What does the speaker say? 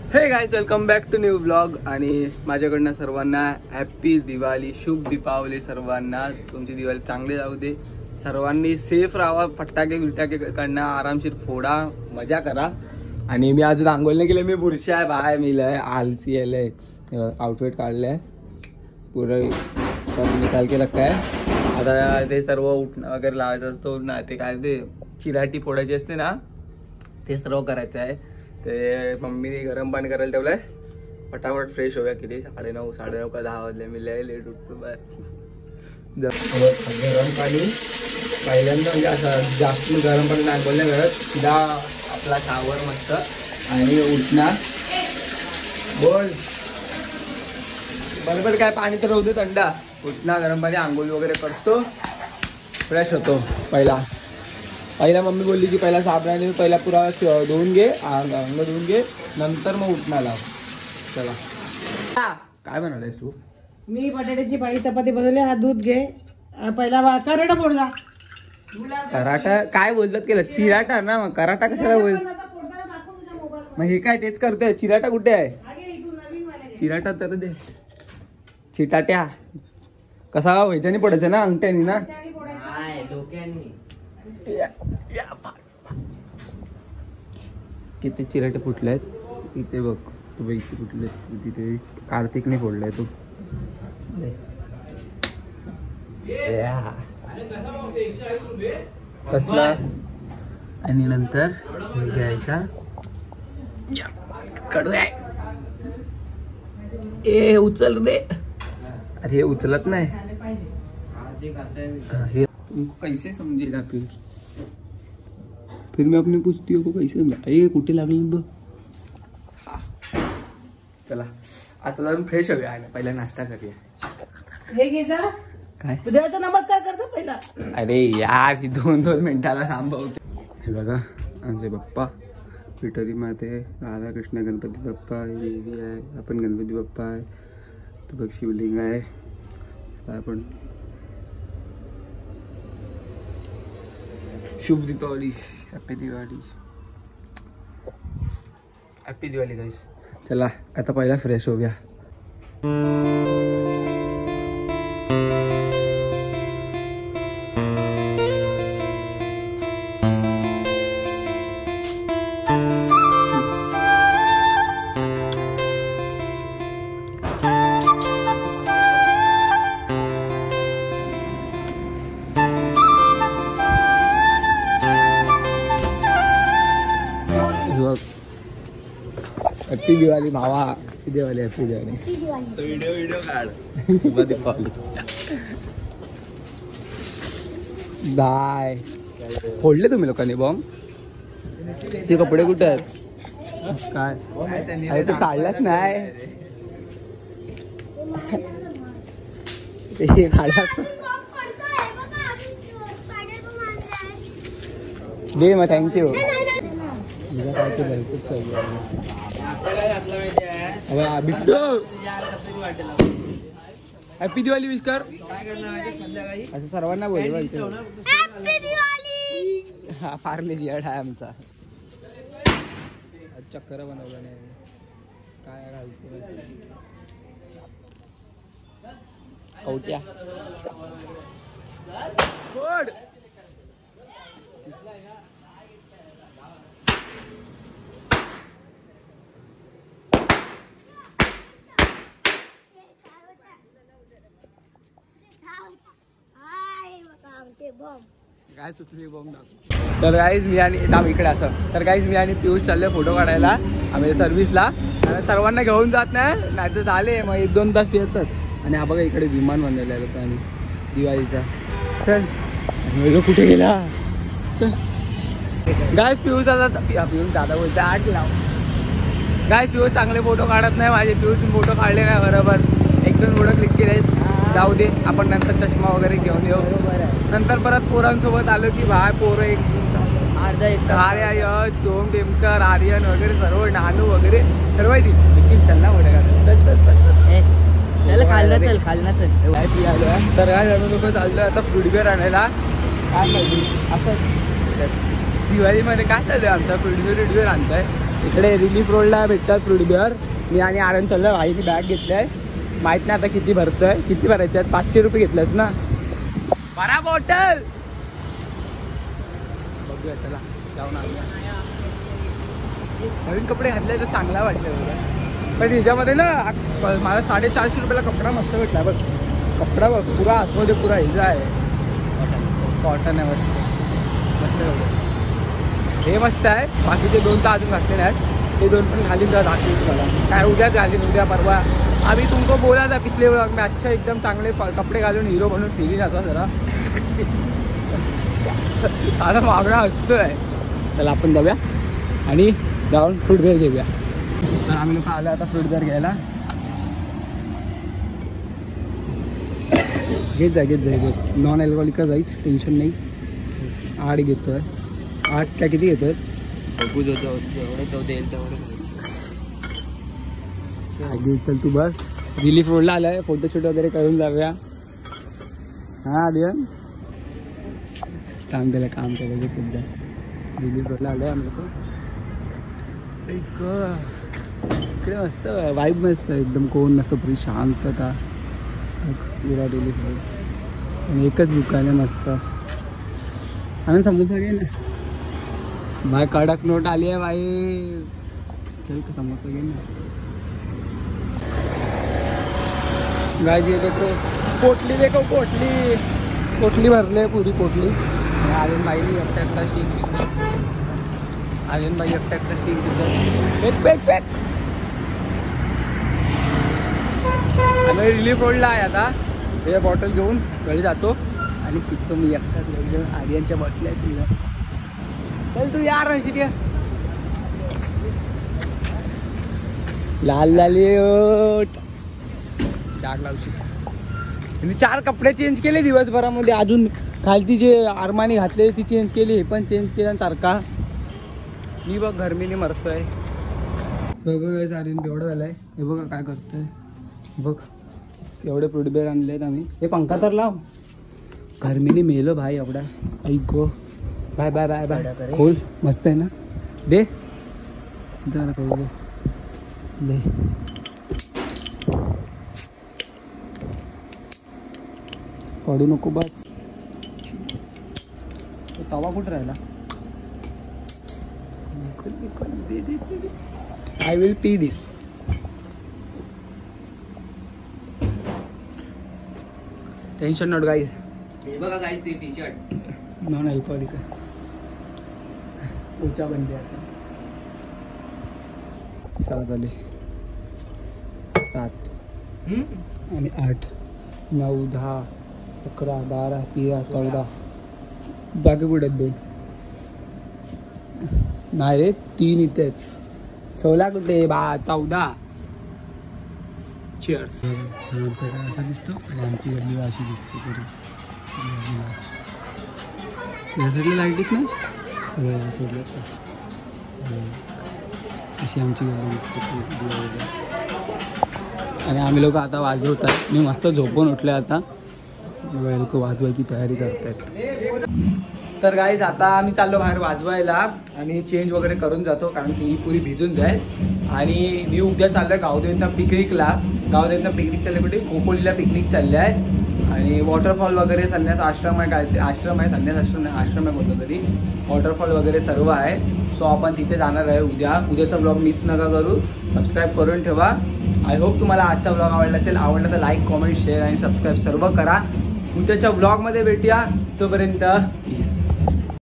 हे guys, welcome back to new blog. आणि माझ्याकडनं सर्वांना हॅप्पी दिवाळी, शुभ दीपावली. सर्वांना तुमची दिवाळी चांगली जाऊ दे. सर्वांनी सेफ राहा, फटाके बिटाके कडनं आरामशीर फोडा, मजा करा. आणि मी अजून आंघोळ नाही केली, मी बुरशी आहे बाहेर मिळालंय, आलसी आलंय, आउटफिट काढलंय, पुरं सब निकाल के रखा है. आता ते सर्व उठणं वगैरे लावायचं असतो ना, ते काय ते चिराटी फोडायची असते ना, ते सर्व करायचं आहे. ते मम्मीने गरम पाणी करायला ठेवलंय. फटाफट फ्रेश होऊया. किती 9:30 9:30 का 10 वाजले. मी लय लेट उठतो बाहेर. गरम पाणी पहिल्यांदा म्हणजे असं जास्त गरम पाणी नाही बोलल्या करत, सीधा आपला शावर मस्त आणि उठणार. बोल बरोबर, काय पाणी तर होते थंड. उठणार, गरम पाणी, आंघोळी वगैरे करतो, फ्रेश होतो. पहिला मम्मी बोलली की पहिला साबणाने पहिला पुरा धुवून घे, अंग धुवून घे, नंतर मग उठणार लाव. चला, काय बनवलंयस तू? मी बटाट्याची भाजी चपाती बनवली. हा दूध घे, पहिला कराटा फोड जा. कराटा काय बोलतात केलं? चिराटा ना, मग कराटा कशाला बोल? मग हे काय तेच करतोय. चिराटा कुठे आहे? चिराटा तर दे. चिटाट्या कसा व्हायच्यानी पडायचं ना, अंगठ्यानी ना. किती चिराटे फुटले आहेत इथे बघ. तू इथे फुटले, तिथे कार्तिकने फोडलाय तू. कसला? आणि नंतर घ्यायचा कडू आहे. ए उचल रे. अरे हे उचलत नाही. हे कैसे समजेगा फिर मैं अपनी पूछती को कैसे समजा. ए कुठे लागलं बघ. चला आता जाऊन फ्रेश होऊया. पहिला नाश्ता करूया. हे घे जा. काय देवाचा नमस्कार करतो पहिला. अरे यार, 2-2 मिनिटाला सांभाळते. हे बघा आमचे बाप्पा, पिठोरी माते, राधाकृष्ण, गणपती बाप्पा, देवी आहे, आपण गणपती बाप्पा आहे, तो बघ शिवलिंग आहे. आपण शुभ Deepavali, happy Diwali, happy Diwali guys. चला आता पहिला फ्रेश होऊया. हॅपी दिवाळी भावा, happy Diwali, happy Diwali. Video काढ. शुभ दीपावली. बाय. फोडले तुम्ही लोकांनी बॉम्ब? ते कपडे कुठे आहेत? काय अरे तू काढलाच नाही. ते काढलाच दे मग. थँक्यू. हॅपी दिवाळी विश कर असं सर्वांना बोल. हा पार्ले जी आहे आमचा. चक्कर बनवलं नाही काय घालतो कवट्या. काय सुचली बॉम्ब दाखव. तर गाईज मी आणि इकडे असं, तर गाईज मी आणि पियुष चालले फोटो काढायला आम्ही सर्व्हिसला. सर्वांना घेऊन जात नाही तर झाले मग 1-2 तास येतात. आणि हा बघा इकडे विमान बनवलेलं आहे लोकांनी दिवाळीचा. चल वेगळं कुठे गेला. चल गाईज पियुष दादा बोलते 8 लाव. गाईज पियुष चांगले फोटो काढत नाही माझे. पियुष फोटो काढले नाही बरोबर. 1-2 फोटो क्लिक केले. जाऊ दे, आपण नंतर चष्मा वगैरे घेऊन येऊ. नंतर परत पोरांसोबत आलो की बाय पोरं एक आर्या, यश, सोम, टेमकर, आर्यन वगैरे सर्व, नानू वगैरे सर्व आहे. ती चल ना फोटो तर काय लोक चाललोय आता फ्रूट बिअर आणायला. काय माहिती असं दिवाळीमध्ये काय चालू आहे आमचा फ्रूट बिअर आणताय. इकडे रिलीफ रोडला भेटतात फ्रूट बिअर. मी आणि आनंद चाललोय. भाईने बॅग घेतलाय. माहित नाही आता किती भरतोय. किती भरायचे आहेत? 500 रुपये घेतलेस ना. भरा बॉटल. बघूया चला जाऊन आणूया. नवीन कपडे घातले तर चांगला वाटतं बघा. पण ह्याच्यामध्ये ना मला 450 रुपयाला कपडा मस्त भेटला बघ. कपडा बघ पुरा आतमध्ये पुरा ह्याचा आहे. कॉटन आहे मस्त मस्त बघ. हे मस्त आहे. बाकीचे 2 तर अजून घातले नाहीत. ते 2 पण घालीन तर दाखवेन तुम्हाला. काय उद्याच घालीन. उद्या परवा आम्ही तुमको बोला था पिछले व्लॉग में. अच्छा एकदम चांगले कपडे घालून हिरो बनून फिरी जातो जरा. आता मागणा असतोय. चला आपण जाऊया आणि जाऊन फ्रूट बिअर घेऊया. तर आम्ही लोक आलो आता फ्रूट बिअर घ्यायला. घेत जा नॉन अल्कोहोलिक जाईस टेन्शन नाही. 8 घेतोय. 8 काय किती घेतोय? चल तू बस. रिलीफ रोडला आलाय. फोटोशूट वगैरे करून जाऊया. हा दियन काम केलं सुद्धा. रिलीफ रोडला आलोय आम्ही लोक. इकडे मस्त वाईब मस्त एकदम. कोण नसतं पुरी शांतता. पुरा रिलीफ रोड आणि एकच दुकान आहे मस्त. आणि समजून घे ना भाई. कडक नोट आली आहे भाई. चल का समोसा घे ना. गाय जी देखो पोटली. देखो पोटली भरले पुरी पोटली. आर्यन भाईने एकटा स्टीक घेतलं. आर्यन भाई एकटा स्टीक घेतलं. पेक आम्ही रिलीफ रोडला आहे आता. हे बॉटल घेऊन घरी जातो आणि पिकतो मी एकटाच. घेऊन आर्यनच्या बॉटल्या आहेत तुला. चल तू यार रशीद. लाल शाक लावशी. आणि 4 कपडे चेंज केले दिवसभरामध्ये. अजून खालती जे अरमानी घातले ती चेंज केली. हे पण चेंज केलं सारखा. मी बघ गरमीने मरतोय. बघ आर्यन एवढं झालंय. हे बघा काय करतोय बघ. एवढे फ्रूट बिअर आणले आहेत आम्ही. हे पंखा तर लाव. गरमीने मेलो भाई एवढा. ऐक बाय बाय बाय बाय. खोल मस्त आहे ना. दे जरा करू दे. पडू नको बस. तवा कुठं राहिला? I will pee this. Tension not guys. हे बघा गाईज ते टी शर्ट नॉन अल्कोहोलिक आहे. ऊंचा बंदी आता. 6 झाले. 7 आणि 8 9 10 11 12 13 14. बाकी कुठे आहेत? 2 नाही रे. 3 इथे आहेत. 16 कुठे? 14. चीअर्स. असा दिसतो आणि आमची गल्ली अशी दिसते तरी. या साईडला लाईट ना. अशी आमची गल्ली दिसते. आणि आम्ही लोक आता वाजवत आहे. मी मस्त झोपून उठले आता. लोक वाजवायची तयारी करतायत. तर गाईज आता आम्ही चाललो बाहेर वाजवायला आणि चेंज वगैरे करून जातो कारण की ही पुरी भिजून जाईल. आणि मी उद्या चाललोय गावदेवीतनं पिकनिकला. गावदेवीतनं पिकनिक चालले कुठे? खोपोलीला पिकनिक चालले आहे. आणि वॉटरफॉल वगैरे संन्यास आश्रम आहे. काय आश्रम आहे? संन्यास आश्रम आहे कोणतं तरी. वॉटरफॉल वगैरे सर्व आहे. सो आपण तिथे जाणार आहे उद्याचा ब्लॉग मिस नका करू. सबस्क्राईब करून ठेवा. आय होप तुम्हाला आजचा ब्लॉग आवडला असेल. आवडला तर लाईक कॉमेंट शेअर आणि सबस्क्राईब सर्व करा. उद्याच्या ब्लॉगमध्ये भेटूया. तोपर्यंत प्लीज.